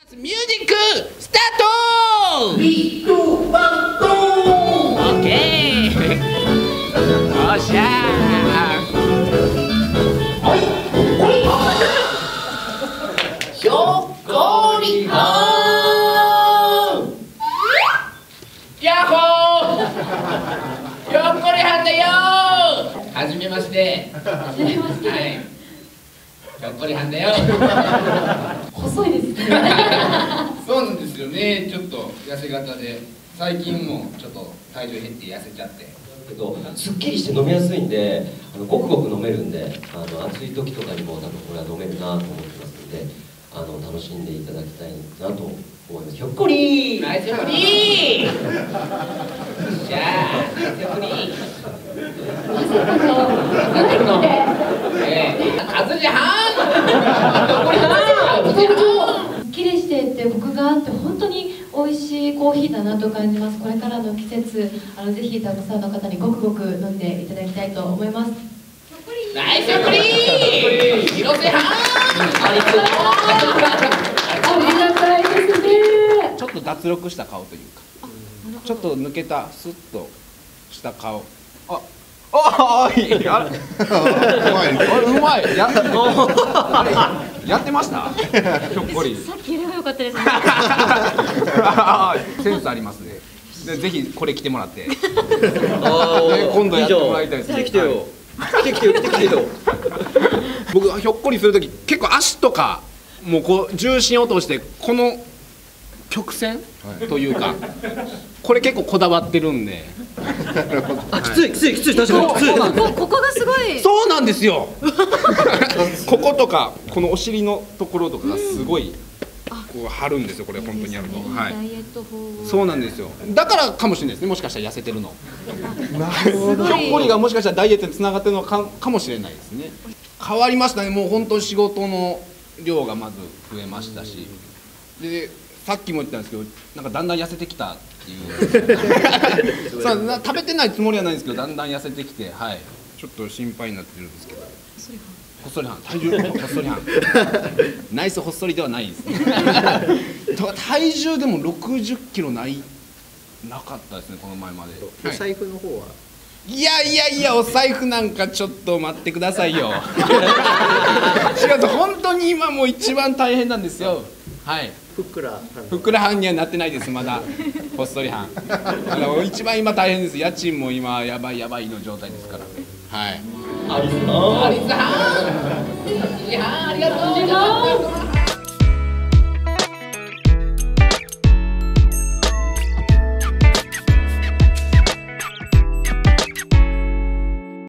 ミュージックスタート。 ビッグバンド。 オッケー。よっしゃひょっこりはん。 やっほー。ひょっこりはんだよー。はじめまして。はい。ひょっこりはんだよ。 細いですね。 そうなんですよね。ちょっと痩せ型で最近もちょっと体重減って痩せちゃって。 すっきりして飲みやすいんで、ごくごく飲めるんで、暑い時とかにも多分これは飲めるなと思ってますので、楽しんでいただきたいなと思います。ひょっこりー。 ナイスひょっこりー。じゃあナイスひょっこりー。カズジハン。 すっきりしていてコクがあって本当に美味しいコーヒーだなと感じます。これからの季節ぜひたくさんの方にごくごく飲んでいただきたいと思います。 ナイスひょっこりー。広瀬ハン。 ありがたいですね。 ちょっと脱力した顔というか、ちょっと抜けたスッとした顔。いい。あれうまい。やってました。ひょっこり。 さっきやればよかったですね。 センスありますね。でぜひこれ着てもらって。 今今度やってもらいたいですね。 来てよ。来てよ。 僕ひょっこりするとき結構足とかもうこう重心を落としてこの曲線というか、これ結構こだわってるんで。 きつい確かにきつい。 ここがすごい。 そうなんですよ。こことかこのお尻のところとかがすごいこう張るんですよ。これ本当にやると。はい。 ダイエット法。 そうなんですよ。だからかもしれないですね。もしかしたら痩せてるの。 なひょっこりがもしかしたらダイエットにつながってるのかもしれないですね。変わりましたね。もう本当仕事の量がまず増えましたし、でさっきも言ったんですけど、なんかだんだん痩せてきたっていうさあ食べてないつもりはないんですけど、だんだん痩せてきて、はい、ちょっと心配になってるんですけど、ほっそりはん、体重ほっそりはんナイスほっそりではないですね体重でも60キロなかったですね、この前まで。 お財布の方はいや、お財布なんかちょっと待ってくださいよ違う、本当に今もう一番大変なんですよ。はい、 ふっくら半にはなってないです。まだほっそり半一番今大変です。家賃も今やばいの状態ですから。はい、 アリスハン。いやありがとう。